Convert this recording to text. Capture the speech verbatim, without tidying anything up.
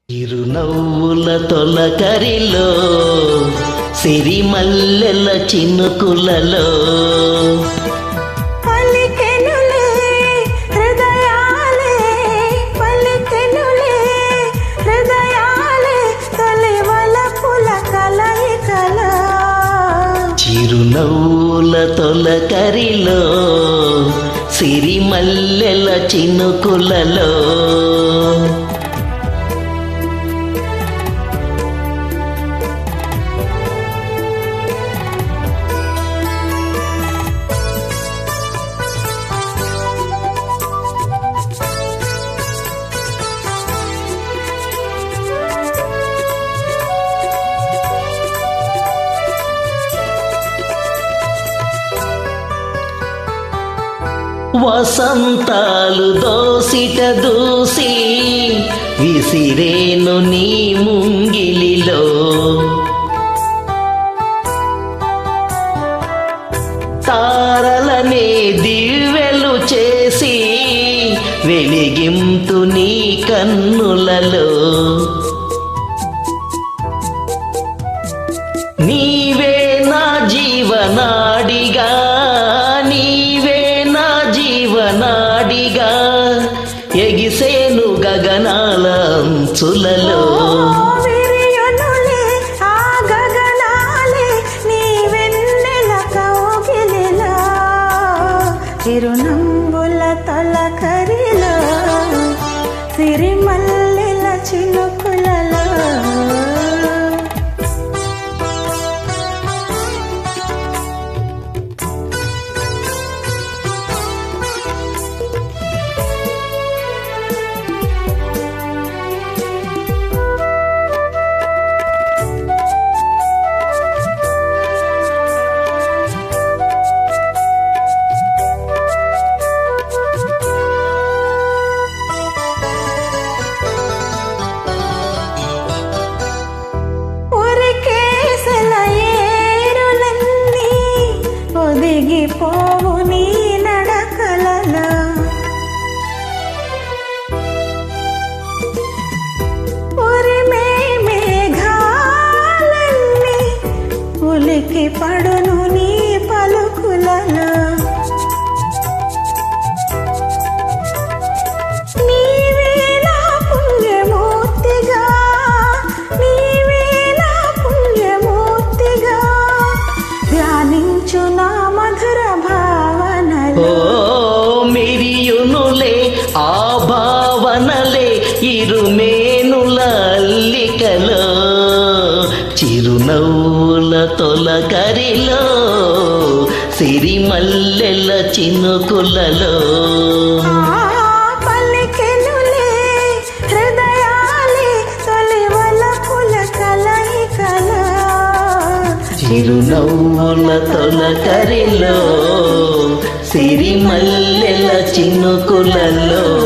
చిరునవ్వుల తొలకరిలో సిరిమల్లెల చినుకులలో పలికెనులే హృదయాలే పలికెనులే హృదయాలే తొలి వలపుల కలయికలో చిరునవ్వుల తొలకరిలో సిరిమల్లెల చినుకులలో వసంతాలు దోసిట దూసి విసిరేను నీ ముంగిలిలో తారలనే దివ్వెలు చేసి వెలిగింతు నీ కన్నులలో నీవే నా జీవనాడిగా నాడిగా ఎగిసేను గగనాల అంచులలో ఆ గగనాలే నీ వెన్నెల కౌగిలిలో చిరునవ్వుల తొలకరిలో సిరిమల్లెల చినుకులలో పోవు నీ నడకలలో ఉరిమే మేఘాలన్నీ ఉలికి పడును నీ పలుకులలో నీవే నా పుణ్యమూర్తిగా నీవే నా పుణ్యమూర్తిగా ధ్యానించు నా మిరియునులే ఆ భావనలే ఇరుమేనుల అల్లికలో చిరునవ్వుల తొలకరిలో సిరిమల్లెల చినుకులలో పలికెనులే హృదయాలే తొలి వలపుల కలయికలో చిరునవ్వుల తొలకరిలో సిరిమల్లెల చినుకులలో